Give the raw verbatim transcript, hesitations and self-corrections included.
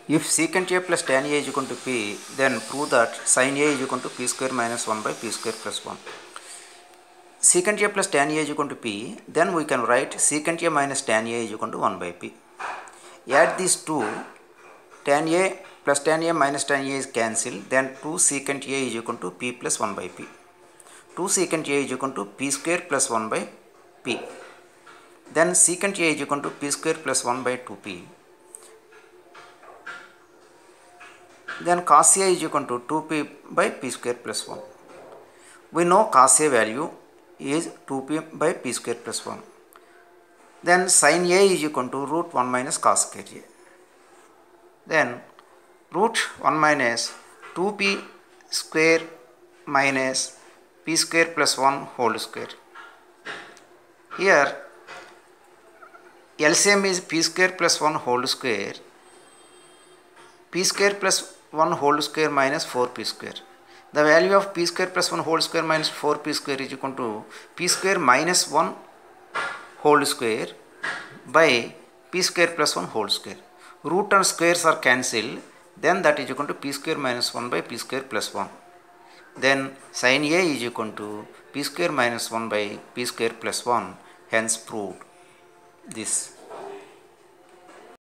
If secant A plus tan A is equal to P, then prove that sin A is equal to P square minus one by P square plus one. Secant A plus tan A is equal to P, then we can write secant A minus tan A is equal to one by P. Add these two, tan A plus tan A minus tan A is cancelled, then two secant A is equal to P plus one by P. two secant A is equal to P square plus one by P. Then secant A is equal to P square plus one by two P. Then cos A is equal to two P by P square plus one. We know cos A value is two P by P square plus one. Then sin A is equal to root one minus cos square A. Then root one minus two P square minus P square plus one whole square. Here L C M is P square plus one whole square. P square plus one whole square minus four P square. The value of P square plus one whole square minus four P square is equal to P square minus one whole square by P square plus one whole square. Root and squares are cancelled, then that is equal to P square minus one by P square plus one. Then sin A is equal to P square minus one by P square plus one, hence proved this.